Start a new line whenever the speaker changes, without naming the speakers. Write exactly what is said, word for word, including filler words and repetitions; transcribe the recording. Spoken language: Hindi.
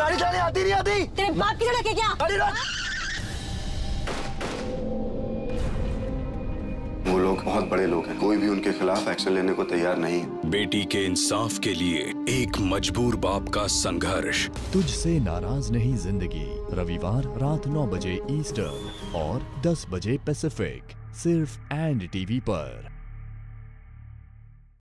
गाड़ी चलानी आती नहीं आती?
तेरे बाप की लड़के क्या?
गाड़ी रोक। वो लोग बहुत बड़े लोग हैं, कोई भी उनके खिलाफ एक्शन लेने को तैयार नहीं है।
बेटी के इंसाफ के लिए एक मजबूर बाप का संघर्ष।
तुझसे नाराज नहीं जिंदगी, रविवार रात नौ बजे ईस्टर्न और दस बजे पैसिफिक, सिर्फ एंड टीवी पर।